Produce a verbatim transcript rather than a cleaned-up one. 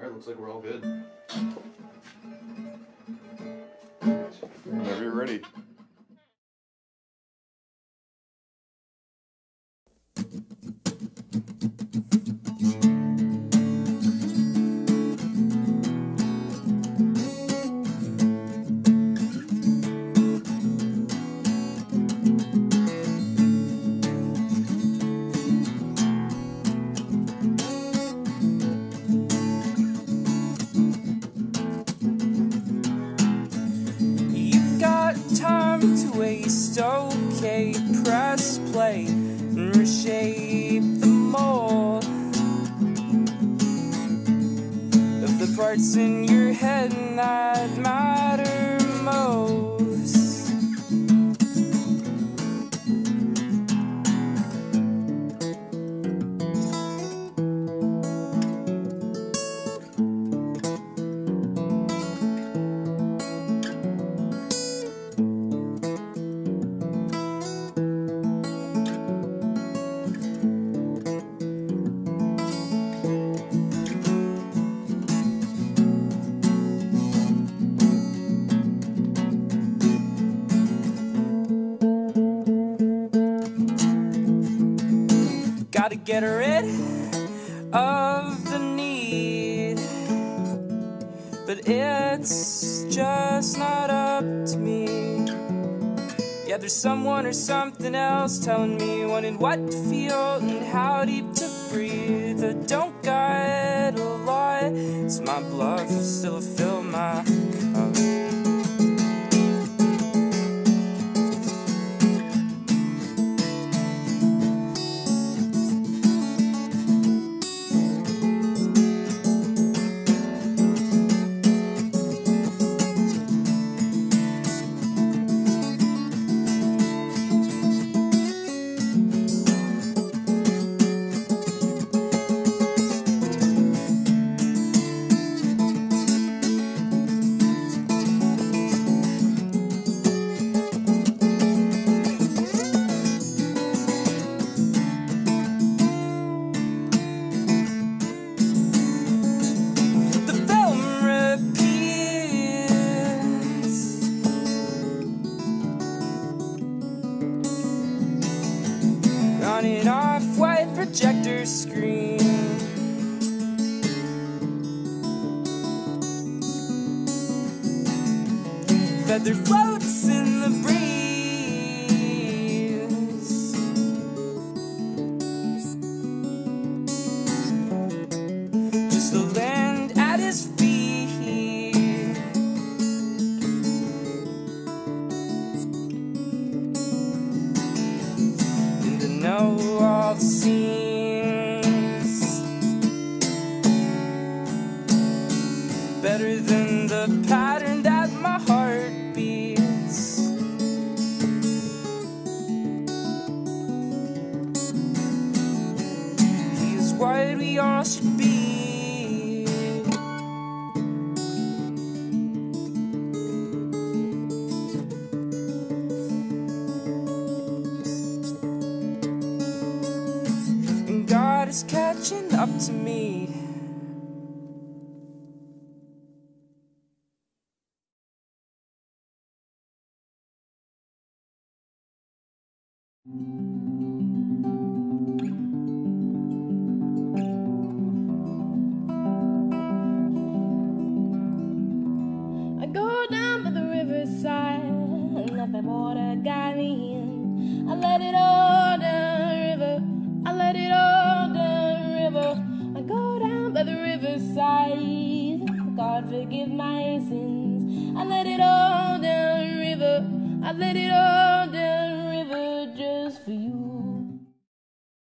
Alright, looks like we're all good. Whenever you're ready. Okay, press play and reshape the mold of the parts in your head that matter most. Gotta get rid of the need, but it's just not up to me. Yeah, there's someone or something else telling me when and what to feel and how deep to breathe. I don't got a lot, it's my bluff, still I fill my cup. On an off-white projector screen, feather floats in the breeze, just the land at his feet, and to know all the scenes better than the pattern that my heart beats. He is what we all should be. And God is catching up to me. I go down by the riverside and let that water guide me in. I let it all down the river, I let it all down the river. I go down by the riverside, God forgive my sins. I let it all down the river, I let it all down.